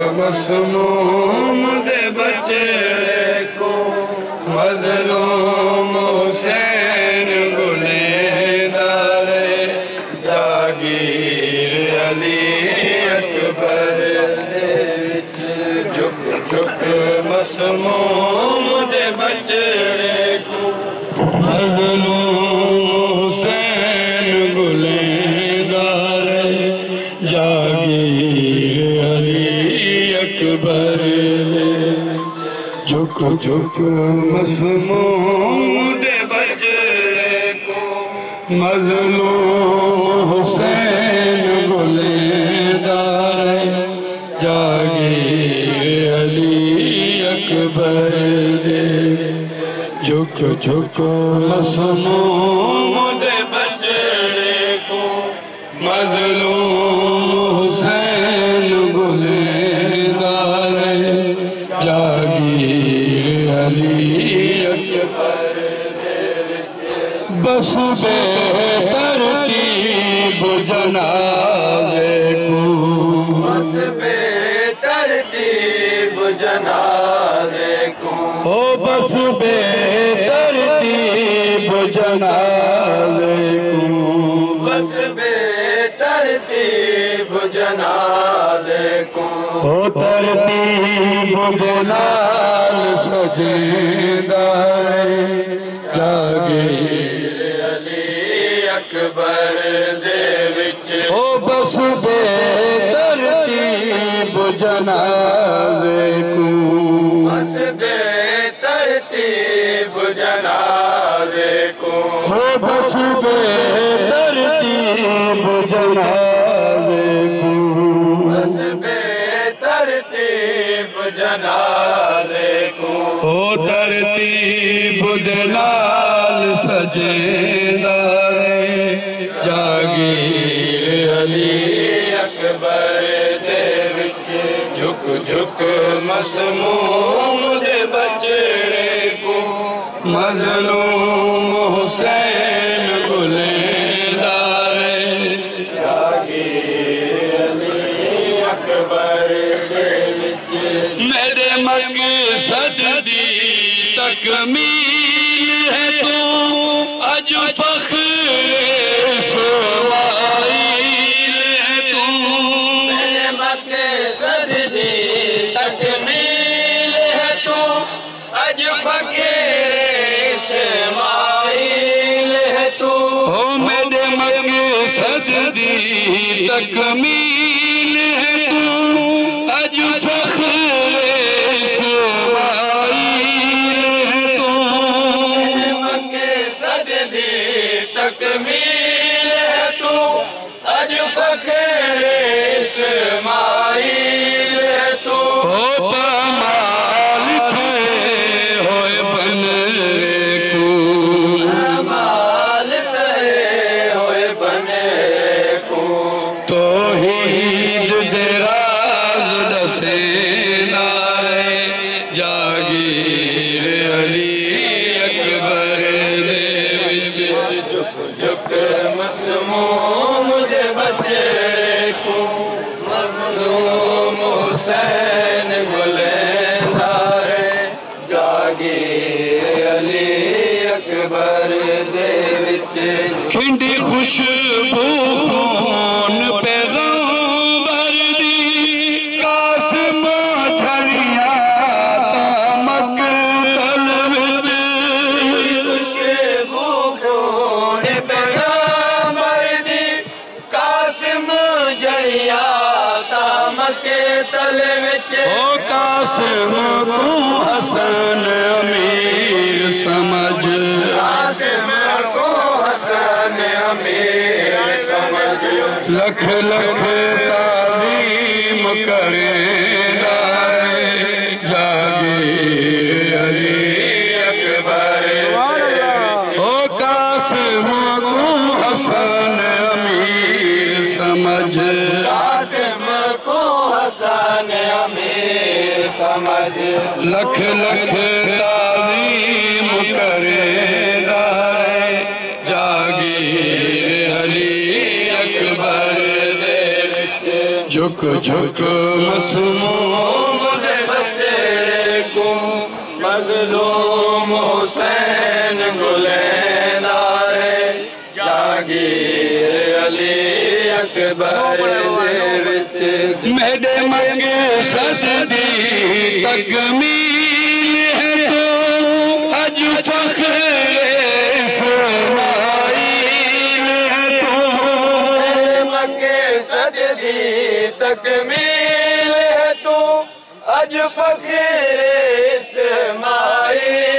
मसमूम दे बचड़े को मजलूम हुसैन गुलेदार जागीर अली अकबर झुक झुक मसमूम दे बचड़े को मजलूम हुसैन गुलेदार जागीर अकबर झुक झुक मसमूम दे बचड़े को मजलूम हुसैन गुलेदार जागीर अली अकबर झुक झुक मसमूम दे बचड़े को मजलूम हुसैन गुलेदार जागीर अली अकबर बस बेतरतीब जनाज़े को बस बेतरतीब जनाज़े को ओ बस बेतरतीब जनाज़े को बस बेतरतीब जनाज़े को ओ तरतीब बिलाल सजेदा जागीर अली अकबर दे विच ओ बस बेतरतीब जनाज़े को बस बेतरतीब जनाज़े को ओ बस बेतरतीब जनाज़े को बस बेतरतीब जनाज़े को ओ तरतीब दिलाल सजेदा जागीर अली अकबर दे विच झुक झुक मसमूम दे बचड़े को मजलूम हुसैन गुलेदार जागीर अली अकबर दे विच मेरे मकसद दी तकमील है तू अज फख्र सवाइल है तू मेरे मकसद दी तकमील है तू अज फख्र सवाइल है तू ओ मेरे मकसद दी तकमील है तू अज फख्र तकमील है तू अज फख्र इस्माइल है तू ओ पमाल थे होए बने को पमाल थे होए बने को तौहीद दे राज दसे नारे जागीर अली अकबर दे विच झुक मसमूम दे बचड़े को मजलूम हुसैन गुलेदार जागीर अली अकबर दे विच खिंडी खुशबू खून पैगंबर दी कासिम झड़िया मकतल विच खुशबू खून पैगंबर दी कासिम झड़िया के तल विच ओ कासिम को हसन अमीर समझ कासिम को हसन अमीर समझ लख लख ताज़ीम करेंदा जागीर अली अकबर ओ कासिम को हसन अमीर समझ कासिम को हसन अमीर समझ लख लख ताज़ीम करेंदा जागीर अली अकबर दे विच झुक झुक मसमूम मुझे बच्चे को मजलूम हुसैन गुलेदारे जागीर अली अकबर दे विच मेरे मगे सजदी तकमील है तो अज फख्र इस्माइल है तो मेरे मगे सजदी तकमील है तो अज फकीर इस्माइल